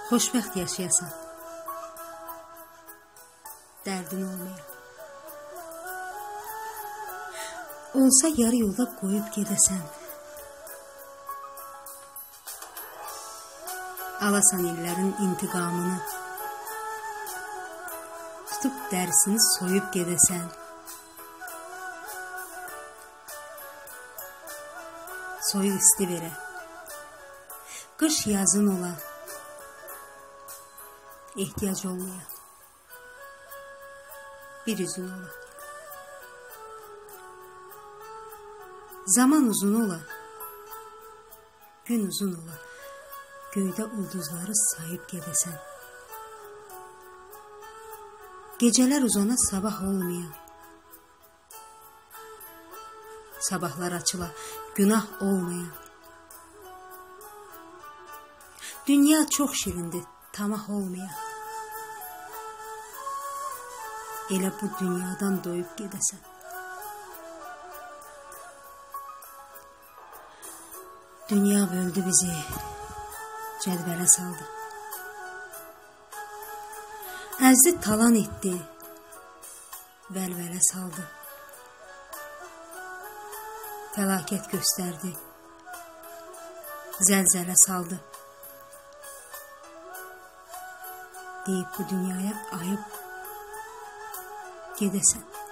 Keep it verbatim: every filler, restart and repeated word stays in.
xoşbəxt yaşayasan, dərdin olmaya. Olsa yarı yolda qoyub gedəsən, alasan illərin intiqamını, tutub dərisini soyub gedəsən, soyuq isti verə, qış yazın ola, ehtiyac olmaya, bir üzün ola. Zaman uzun ola, gün uzun ola, göydə ulduzları sayıb gedəsən. Gecələr uzana sabah olmaya, sabahlar açıla günah olmaya. Dünya çox şirindir, tamah olmaya. Elə bu dünyadan doyub gedəsən. Dünya böldü bizi, cədvələ saldı. Ərzi talan etdi, vəlvələ saldı. Fəlakət göstərdi, zəlzələ saldı. Deyib bu dünyaya ayıb gedəsən.